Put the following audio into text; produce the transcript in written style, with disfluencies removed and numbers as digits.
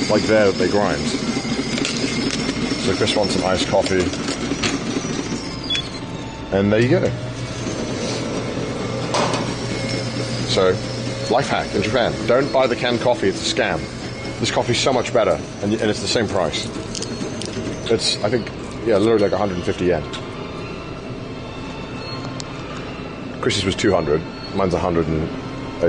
like there that they grind. So Chris wants some iced coffee. And there you go. So, life hack in Japan. Don't buy the canned coffee, it's a scam. This coffee's so much better, and it's the same price. It's, I think, yeah, literally like 150 yen. Chris's was 200, mine's 100 and